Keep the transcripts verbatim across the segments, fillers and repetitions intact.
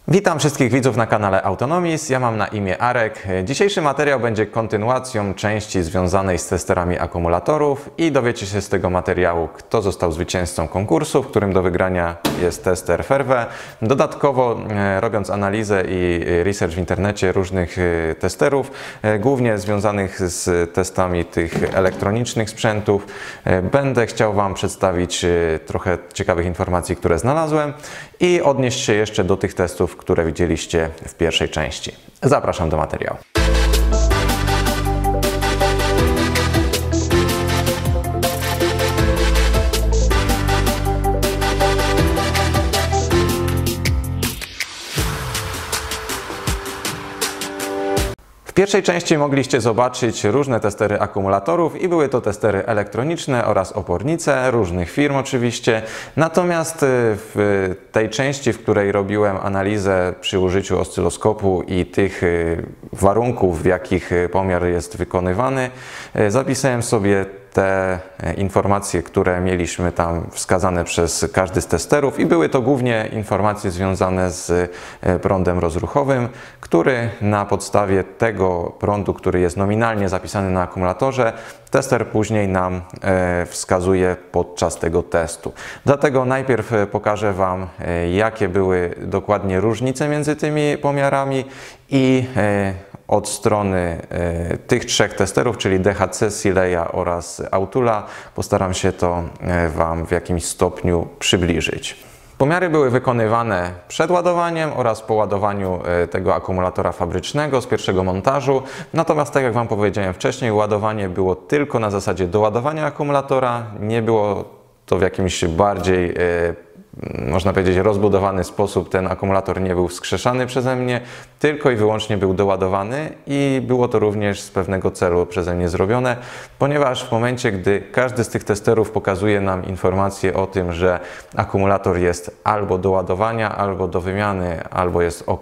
Witam wszystkich widzów na kanale Autonomist, ja mam na imię Arek. Dzisiejszy materiał będzie kontynuacją części związanej z testerami akumulatorów i dowiecie się z tego materiału, kto został zwycięzcą konkursu, w którym do wygrania jest tester Ferve. Dodatkowo robiąc analizę i research w internecie różnych testerów, głównie związanych z testami tych elektronicznych sprzętów, będę chciał Wam przedstawić trochę ciekawych informacji, które znalazłem i odnieść się jeszcze do tych testów, które widzieliście w pierwszej części. Zapraszam do materiału. W pierwszej części mogliście zobaczyć różne testery akumulatorów i były to testery elektroniczne oraz opornice różnych firm oczywiście. Natomiast w tej części, w której robiłem analizę przy użyciu oscyloskopu i tych warunków, w jakich pomiar jest wykonywany, zapisałem sobie te informacje, które mieliśmy tam wskazane przez każdy z testerów i były to głównie informacje związane z prądem rozruchowym, który na podstawie tego prądu, który jest nominalnie zapisany na akumulatorze, tester później nam wskazuje podczas tego testu. Dlatego najpierw pokażę Wam, jakie były dokładnie różnice między tymi pomiarami i od strony tych trzech testerów, czyli D H C, Sileya oraz Autula, postaram się to Wam w jakimś stopniu przybliżyć. Pomiary były wykonywane przed ładowaniem oraz po ładowaniu tego akumulatora fabrycznego z pierwszego montażu. Natomiast tak jak Wam powiedziałem wcześniej, ładowanie było tylko na zasadzie doładowania akumulatora. Nie było to w jakimś bardziej można powiedzieć rozbudowany sposób, ten akumulator nie był wskrzeszany przeze mnie, tylko i wyłącznie był doładowany i było to również z pewnego celu przeze mnie zrobione, ponieważ w momencie, gdy każdy z tych testerów pokazuje nam informację o tym, że akumulator jest albo do ładowania, albo do wymiany, albo jest OK,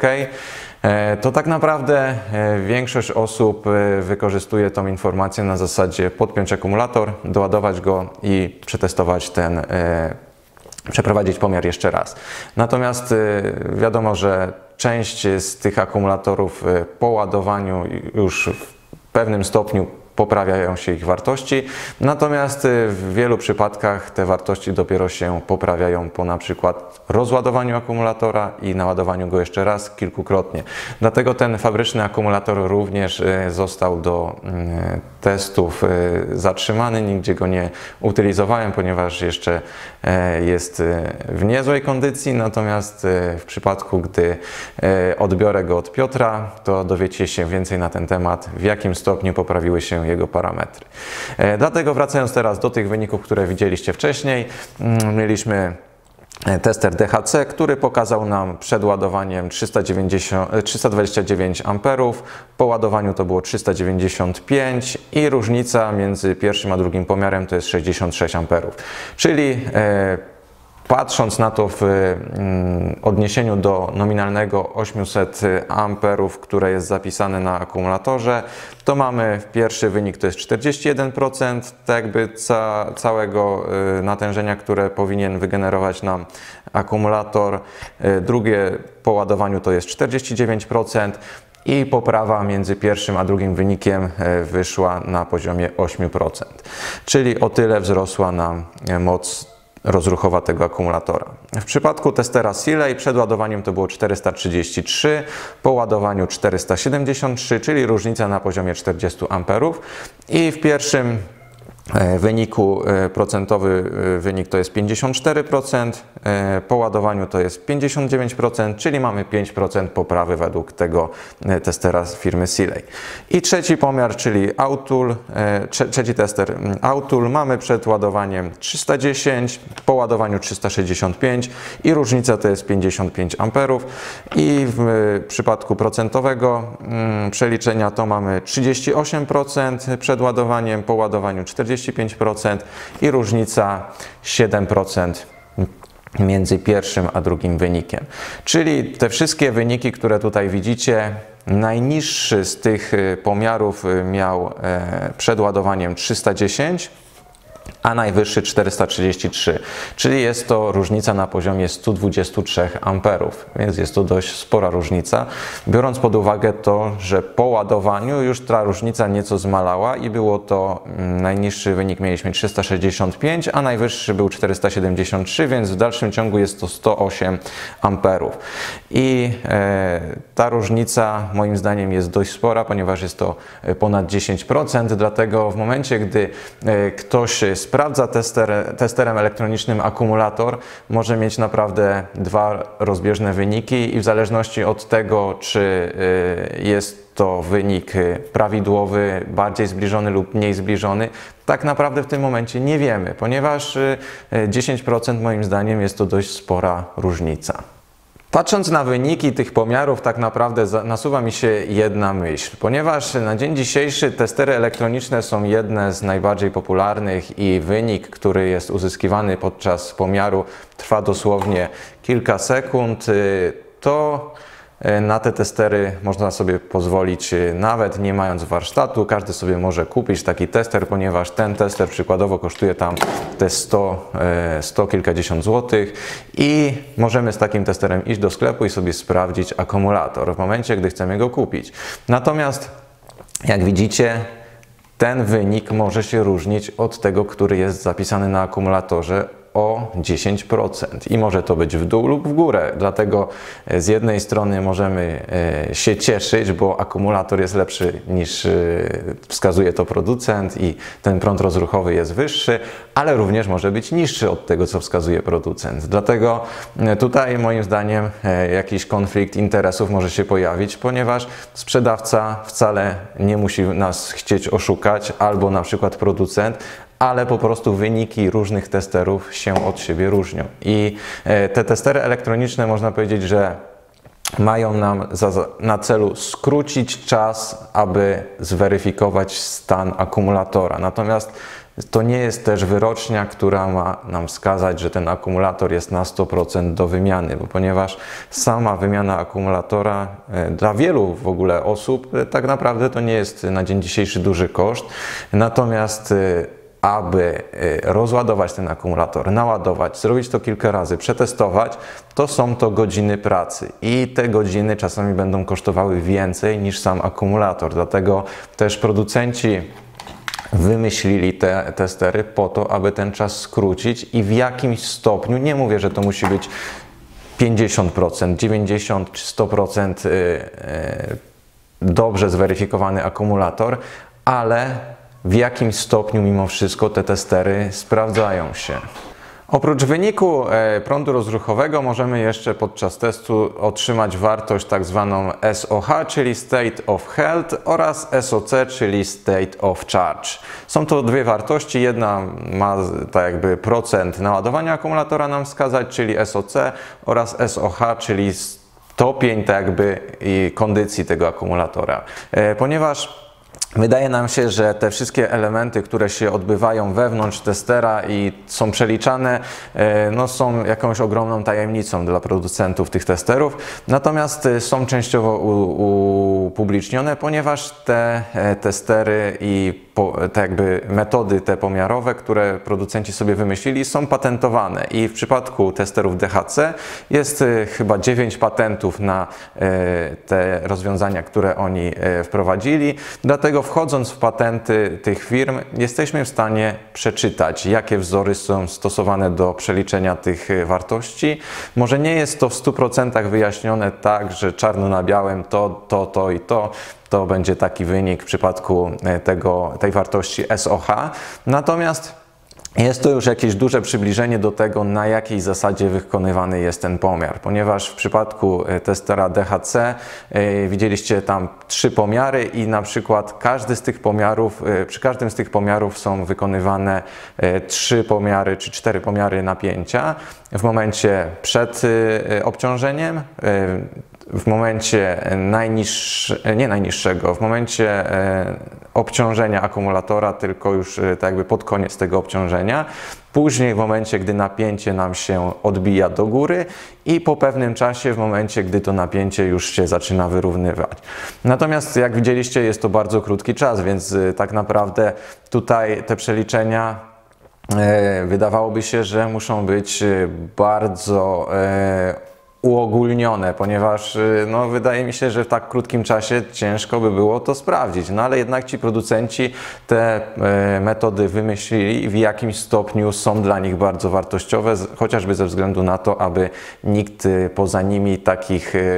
to tak naprawdę większość osób wykorzystuje tą informację na zasadzie podpiąć akumulator, doładować go i przetestować ten przeprowadzić pomiar jeszcze raz. Natomiast wiadomo, że część z tych akumulatorów po ładowaniu już w pewnym stopniu poprawiają się ich wartości, natomiast w wielu przypadkach te wartości dopiero się poprawiają po na przykład rozładowaniu akumulatora i naładowaniu go jeszcze raz kilkukrotnie. Dlatego ten fabryczny akumulator również został do testów zatrzymany, nigdzie go nie utylizowałem, ponieważ jeszcze jest w niezłej kondycji, natomiast w przypadku, gdy odbiorę go od Piotra, to dowiecie się więcej na ten temat, w jakim stopniu poprawiły się jego parametry. Dlatego wracając teraz do tych wyników, które widzieliście wcześniej, mieliśmy tester D H C, który pokazał nam przed ładowaniem trzysta dwadzieścia dziewięć amperów, po ładowaniu to było trzysta dziewięćdziesiąt pięć i różnica między pierwszym a drugim pomiarem to jest sześćdziesiąt sześć amperów. Czyli e, patrząc na to w odniesieniu do nominalnego osiemset amperów, które jest zapisane na akumulatorze, to mamy pierwszy wynik to jest czterdzieści jeden procent tak jakby ca całego natężenia, które powinien wygenerować nam akumulator. Drugie po ładowaniu to jest czterdzieści dziewięć procent i poprawa między pierwszym a drugim wynikiem wyszła na poziomie osiem procent. Czyli o tyle wzrosła nam moc rozruchowa tego akumulatora. W przypadku testera Siley przed ładowaniem to było czterysta trzydzieści trzy, po ładowaniu czterysta siedemdziesiąt trzy, czyli różnica na poziomie czterdziestu amperów i w pierwszym wyniku procentowy wynik to jest pięćdziesiąt cztery procent, po ładowaniu to jest pięćdziesiąt dziewięć procent, czyli mamy pięć procent poprawy według tego testera z firmy Siley. I trzeci pomiar, czyli Autul, trzeci tester Autul, mamy przed ładowaniem trzysta dziesięć, po ładowaniu trzysta sześćdziesiąt pięć i różnica to jest pięćdziesiąt pięć amperów i w przypadku procentowego przeliczenia to mamy trzydzieści osiem procent przed ładowaniem, po ładowaniu czterdzieści pięć procent i różnica siedem procent między pierwszym a drugim wynikiem. Czyli te wszystkie wyniki, które tutaj widzicie, najniższy z tych pomiarów miał przed ładowaniem trzysta dziesięć, a najwyższy czterysta trzydzieści trzy, czyli jest to różnica na poziomie stu dwudziestu trzech amperów, więc jest to dość spora różnica, biorąc pod uwagę to, że po ładowaniu już ta różnica nieco zmalała i było to najniższy wynik mieliśmy trzysta sześćdziesiąt pięć, a najwyższy był czterysta siedemdziesiąt trzy, więc w dalszym ciągu jest to sto osiem amperów. I e, ta różnica moim zdaniem jest dość spora, ponieważ jest to ponad dziesięć procent, dlatego w momencie, gdy e, ktoś sprawdza tester, testerem elektronicznym akumulator, może mieć naprawdę dwa rozbieżne wyniki i w zależności od tego, czy e, jest to wynik prawidłowy, bardziej zbliżony lub mniej zbliżony, tak naprawdę w tym momencie nie wiemy, ponieważ dziesięć procent moim zdaniem jest to dość spora różnica. Patrząc na wyniki tych pomiarów, tak naprawdę nasuwa mi się jedna myśl, ponieważ na dzień dzisiejszy testery elektroniczne są jedne z najbardziej popularnych i wynik, który jest uzyskiwany podczas pomiaru, trwa dosłownie kilka sekund, to na te testery można sobie pozwolić nawet nie mając warsztatu. Każdy sobie może kupić taki tester, ponieważ ten tester przykładowo kosztuje tam te sto, sto kilkadziesiąt złotych i możemy z takim testerem iść do sklepu i sobie sprawdzić akumulator w momencie, gdy chcemy go kupić. Natomiast jak widzicie, ten wynik może się różnić od tego, który jest zapisany na akumulatorze o dziesięć procent i może to być w dół lub w górę, dlatego z jednej strony możemy się cieszyć, bo akumulator jest lepszy niż wskazuje to producent i ten prąd rozruchowy jest wyższy, ale również może być niższy od tego, co wskazuje producent. Dlatego tutaj moim zdaniem jakiś konflikt interesów może się pojawić, ponieważ sprzedawca wcale nie musi nas chcieć oszukać, albo na przykład producent, ale po prostu wyniki różnych testerów się od siebie różnią. I te testery elektroniczne można powiedzieć, że mają nam za, na celu skrócić czas, aby zweryfikować stan akumulatora. Natomiast to nie jest też wyrocznia, która ma nam wskazać, że ten akumulator jest na sto procent do wymiany, bo ponieważ sama wymiana akumulatora dla wielu w ogóle osób tak naprawdę to nie jest na dzień dzisiejszy duży koszt. Natomiast aby rozładować ten akumulator, naładować, zrobić to kilka razy, przetestować, to są to godziny pracy i te godziny czasami będą kosztowały więcej niż sam akumulator. Dlatego też producenci wymyślili te testery po to, aby ten czas skrócić i w jakimś stopniu, nie mówię, że to musi być pięćdziesiąt procent, dziewięćdziesiąt czy sto procent dobrze zweryfikowany akumulator, ale w jakim stopniu mimo wszystko te testery sprawdzają się. Oprócz wyniku prądu rozruchowego możemy jeszcze podczas testu otrzymać wartość tak zwaną S O H, czyli State of Health, oraz S O C, czyli State of Charge. Są to dwie wartości, jedna ma tak jakby procent naładowania akumulatora nam wskazać, czyli S O C, oraz S O H, czyli stopień tak jakby i kondycji tego akumulatora. Ponieważ wydaje nam się, że te wszystkie elementy, które się odbywają wewnątrz testera i są przeliczane, no są jakąś ogromną tajemnicą dla producentów tych testerów, natomiast są częściowo upublicznione, ponieważ te testery i te jakby metody te pomiarowe, które producenci sobie wymyślili, są patentowane i w przypadku testerów D H C jest chyba dziewięć patentów na te rozwiązania, które oni wprowadzili, dlatego wchodząc w patenty tych firm jesteśmy w stanie przeczytać, jakie wzory są stosowane do przeliczenia tych wartości. Może nie jest to w stu procentach wyjaśnione tak, że czarno na białym to, to, to i to, to będzie taki wynik w przypadku tego, tej wartości S O H. Natomiast jest to już jakieś duże przybliżenie do tego, na jakiej zasadzie wykonywany jest ten pomiar, ponieważ w przypadku testera D H C yy, widzieliście tam trzy pomiary i na przykład każdy z tych pomiarów, yy, przy każdym z tych pomiarów są wykonywane yy, trzy pomiary czy cztery pomiary napięcia w momencie przed yy, obciążeniem, yy, w momencie najniższego, nie najniższego, w momencie e, obciążenia akumulatora, tylko już e, tak jakby pod koniec tego obciążenia, później w momencie, gdy napięcie nam się odbija do góry i po pewnym czasie, w momencie, gdy to napięcie już się zaczyna wyrównywać. Natomiast jak widzieliście, jest to bardzo krótki czas, więc e, tak naprawdę tutaj te przeliczenia wydawałoby się, że muszą być bardzo uogólnione, ponieważ no, wydaje mi się, że w tak krótkim czasie ciężko by było to sprawdzić. No ale jednak ci producenci te e, metody wymyślili i w jakimś stopniu są dla nich bardzo wartościowe, z, chociażby ze względu na to, aby nikt e, poza nimi takich, e,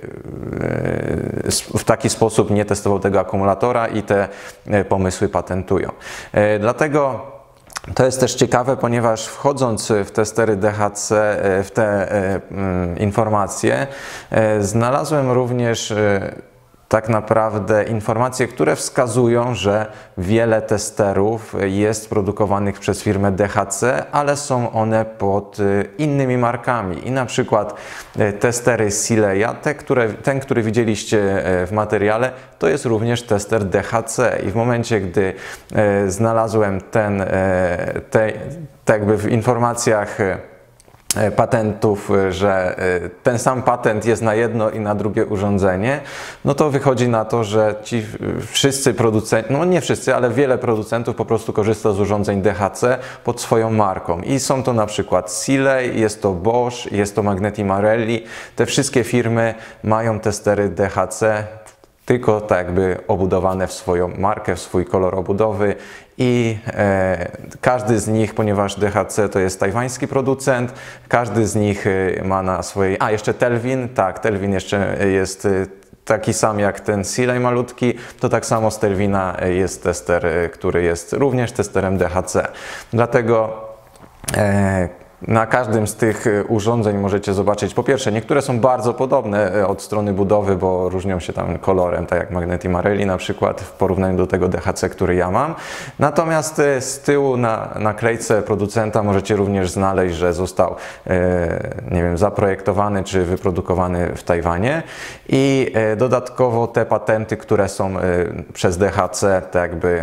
e, w taki sposób nie testował tego akumulatora i te e, pomysły patentują. E, dlatego to jest też ciekawe, ponieważ wchodząc w testery D H C, w te informacje, znalazłem również tak naprawdę informacje, które wskazują, że wiele testerów jest produkowanych przez firmę D H C, ale są one pod innymi markami. I na przykład testery Sileya, te, które, ten, który widzieliście w materiale, to jest również tester D H C. I w momencie, gdy znalazłem ten, te, te jakby w informacjach patentów, że ten sam patent jest na jedno i na drugie urządzenie, no to wychodzi na to, że ci wszyscy producenci, no nie wszyscy, ale wiele producentów po prostu korzysta z urządzeń D H C pod swoją marką. I są to na przykład Siley, jest to Bosch, jest to Magneti Marelli. Te wszystkie firmy mają testery D H C, tylko tak jakby obudowane w swoją markę, w swój kolor obudowy i e, każdy z nich, ponieważ D H C to jest tajwański producent, każdy z nich ma na swojej... A, jeszcze Telvin, tak, Telvin jeszcze jest taki sam jak ten Siley malutki, to tak samo z Telvina jest tester, który jest również testerem D H C. Dlatego e, na każdym z tych urządzeń możecie zobaczyć, po pierwsze, niektóre są bardzo podobne od strony budowy, bo różnią się tam kolorem, tak jak Magneti Marelli na przykład, w porównaniu do tego D H C, który ja mam. Natomiast z tyłu na naklejce producenta możecie również znaleźć, że został, nie wiem, zaprojektowany czy wyprodukowany w Tajwanie. I dodatkowo te patenty, które są przez D H C tak jakby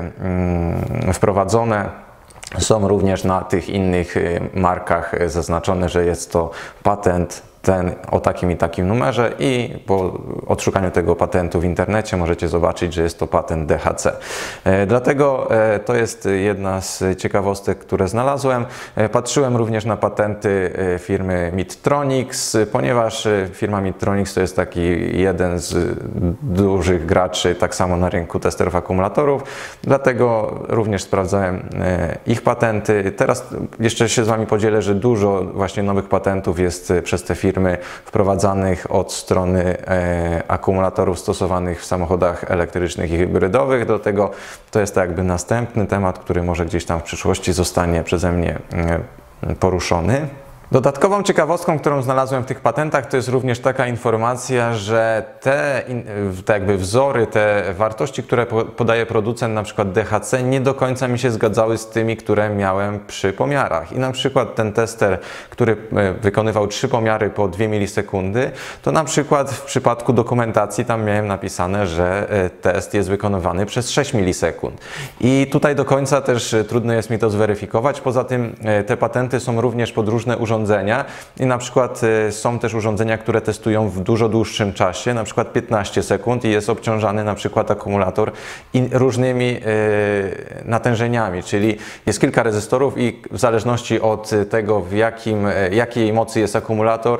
wprowadzone, są również na tych innych markach zaznaczone, że jest to patent ten o takim i takim numerze i po odszukaniu tego patentu w internecie możecie zobaczyć, że jest to patent D H C. Dlatego to jest jedna z ciekawostek, które znalazłem. Patrzyłem również na patenty firmy Midtronics, ponieważ firma Midtronics to jest taki jeden z dużych graczy tak samo na rynku testerów akumulatorów, dlatego również sprawdzałem ich patenty. Teraz jeszcze się z Wami podzielę, że dużo właśnie nowych patentów jest przez te firmy wprowadzanych od strony e, akumulatorów stosowanych w samochodach elektrycznych i hybrydowych. Do tego to jest tak jakby następny temat, który może gdzieś tam w przyszłości zostanie przeze mnie e, poruszony. Dodatkową ciekawostką, którą znalazłem w tych patentach, to jest również taka informacja, że te, te jakby wzory, te wartości, które podaje producent, na przykład D H C, nie do końca mi się zgadzały z tymi, które miałem przy pomiarach. I na przykład ten tester, który wykonywał trzy pomiary po dwie milisekundy, to na przykład w przypadku dokumentacji tam miałem napisane, że test jest wykonywany przez sześć milisekund. I tutaj do końca też trudno jest mi to zweryfikować. Poza tym te patenty są również pod różne urządzenia i na przykład są też urządzenia, które testują w dużo dłuższym czasie, na przykład piętnaście sekund i jest obciążany na przykład akumulator różnymi natężeniami, czyli jest kilka rezystorów i w zależności od tego, w jakim, jakiej mocy jest akumulator,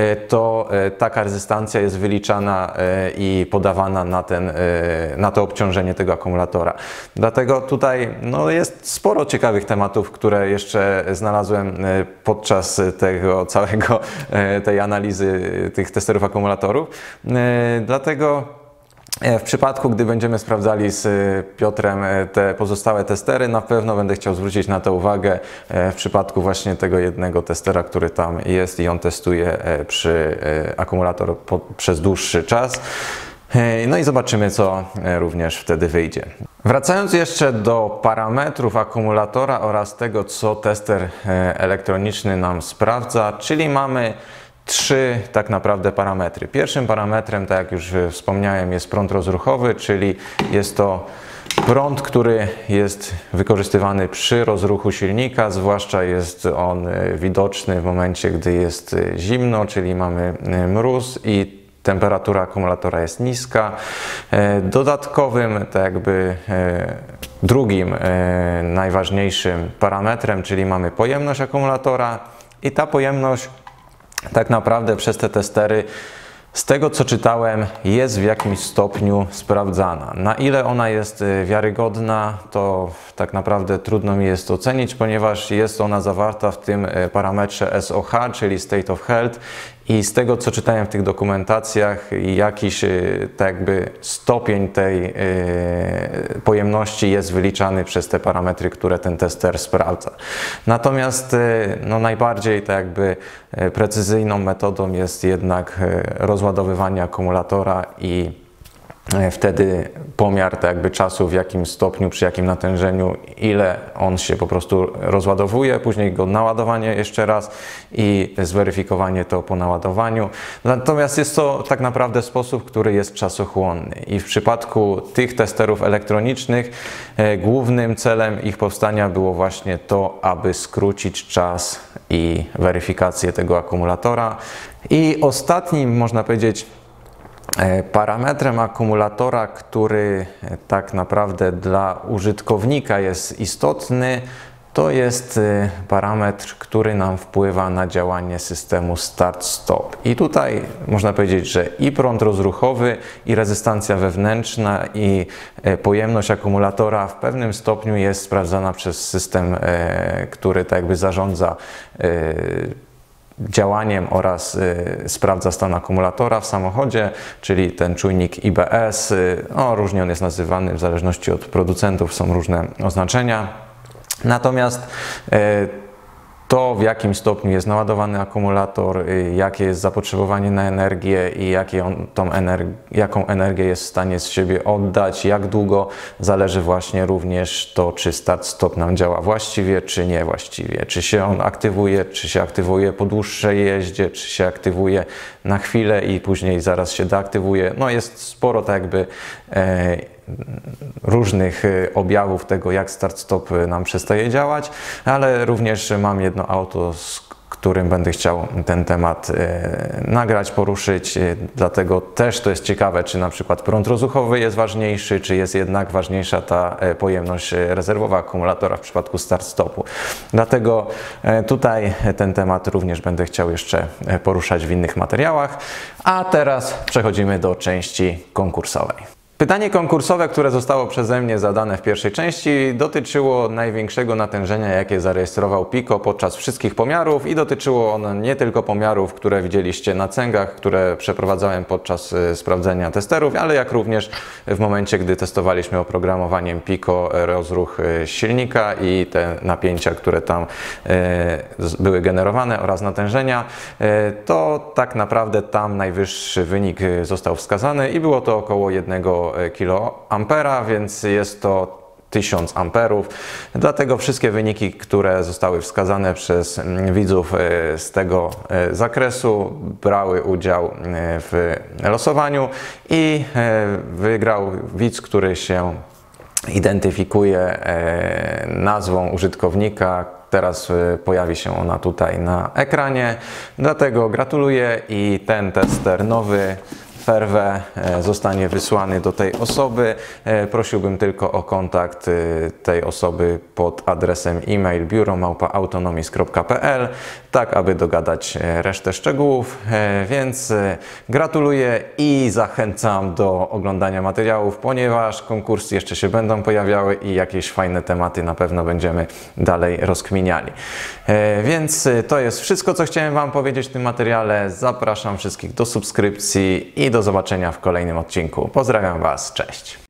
to taka rezystancja jest wyliczana i podawana na, ten, na to obciążenie tego akumulatora. Dlatego tutaj no, jest sporo ciekawych tematów, które jeszcze znalazłem podczas tego całego, tej analizy tych testerów akumulatorów. Dlatego w przypadku, gdy będziemy sprawdzali z Piotrem te pozostałe testery, na pewno będę chciał zwrócić na to uwagę w przypadku właśnie tego jednego testera, który tam jest i on testuje przy akumulator po, przez dłuższy czas. No i zobaczymy, co również wtedy wyjdzie. Wracając jeszcze do parametrów akumulatora oraz tego, co tester elektroniczny nam sprawdza, czyli mamy trzy tak naprawdę parametry. Pierwszym parametrem, tak jak już wspomniałem, jest prąd rozruchowy, czyli jest to prąd, który jest wykorzystywany przy rozruchu silnika, zwłaszcza jest on widoczny w momencie, gdy jest zimno, czyli mamy mróz i temperatura akumulatora jest niska. Dodatkowym, tak jakby drugim najważniejszym parametrem, czyli mamy pojemność akumulatora i ta pojemność tak naprawdę przez te testery, z tego co czytałem, jest w jakimś stopniu sprawdzana. Na ile ona jest wiarygodna, to tak naprawdę trudno mi jest ocenić, ponieważ jest ona zawarta w tym parametrze S O H, czyli State of Health, i z tego co czytałem w tych dokumentacjach, jakiś tak jakby stopień tej yy, pojemności jest wyliczany przez te parametry, które ten tester sprawdza. Natomiast yy, no najbardziej tak jakby precyzyjną metodą jest jednak rozładowywanie akumulatora i wtedy pomiar tak jakby czasu, w jakim stopniu, przy jakim natężeniu, ile on się po prostu rozładowuje, później go naładowanie jeszcze raz i zweryfikowanie to po naładowaniu. Natomiast jest to tak naprawdę sposób, który jest czasochłonny i w przypadku tych testerów elektronicznych e, głównym celem ich powstania było właśnie to, aby skrócić czas i weryfikację tego akumulatora. I ostatnim, można powiedzieć, parametrem akumulatora, który tak naprawdę dla użytkownika jest istotny, to jest parametr, który nam wpływa na działanie systemu start-stop. I tutaj można powiedzieć, że i prąd rozruchowy, i rezystancja wewnętrzna, i pojemność akumulatora w pewnym stopniu jest sprawdzana przez system, który tak jakby zarządza działaniem oraz y, sprawdza stan akumulatora w samochodzie, czyli ten czujnik I B S. Y, no, różnie on jest nazywany, w zależności od producentów są różne oznaczenia. Natomiast y, to, w jakim stopniu jest naładowany akumulator, y, jakie jest zapotrzebowanie na energię i jakie on, tą energ jaką energię jest w stanie z siebie oddać, jak długo, zależy właśnie również to, czy start-stop nam działa właściwie, czy nie właściwie. Czy się on aktywuje, czy się aktywuje po dłuższej jeździe, czy się aktywuje na chwilę i później zaraz się deaktywuje. No jest sporo tak jakby e, różnych objawów tego, jak start-stop nam przestaje działać, ale również mam jedno auto, z którym będę chciał ten temat e, nagrać, poruszyć, e, dlatego też to jest ciekawe, czy na przykład prąd rozruchowy jest ważniejszy, czy jest jednak ważniejsza ta e, pojemność rezerwowa akumulatora w przypadku start-stopu. Dlatego e, tutaj ten temat również będę chciał jeszcze poruszać w innych materiałach, a teraz przechodzimy do części konkursowej. Pytanie konkursowe, które zostało przeze mnie zadane w pierwszej części, dotyczyło największego natężenia, jakie zarejestrował Pico podczas wszystkich pomiarów i dotyczyło ono nie tylko pomiarów, które widzieliście na cęgach, które przeprowadzałem podczas y, sprawdzenia testerów, ale jak również w momencie, gdy testowaliśmy oprogramowaniem Pico rozruch y, silnika i te napięcia, które tam y, były generowane oraz natężenia, y, to tak naprawdę tam najwyższy wynik został wskazany i było to około jednego kiloampera, więc jest to tysiąc amperów. Dlatego wszystkie wyniki, które zostały wskazane przez widzów z tego zakresu, brały udział w losowaniu i wygrał widz, który się identyfikuje nazwą użytkownika. Teraz pojawi się ona tutaj na ekranie. Dlatego gratuluję i ten tester nowy Ferve zostanie wysłany do tej osoby. Prosiłbym tylko o kontakt tej osoby pod adresem e-mail biuro małpa autonomis kropka p l, tak aby dogadać resztę szczegółów. Więc gratuluję i zachęcam do oglądania materiałów, ponieważ konkursy jeszcze się będą pojawiały i jakieś fajne tematy na pewno będziemy dalej rozkminiali. Więc to jest wszystko, co chciałem Wam powiedzieć w tym materiale. Zapraszam wszystkich do subskrypcji i do zobaczenia w kolejnym odcinku. Pozdrawiam Was, cześć!